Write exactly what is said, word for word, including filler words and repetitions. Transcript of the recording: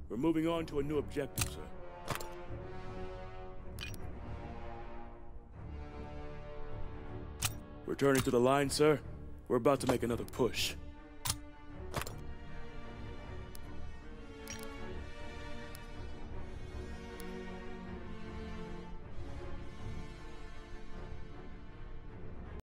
We're moving on to a new objective, sir. Returning to the line, sir. We're about to make another push.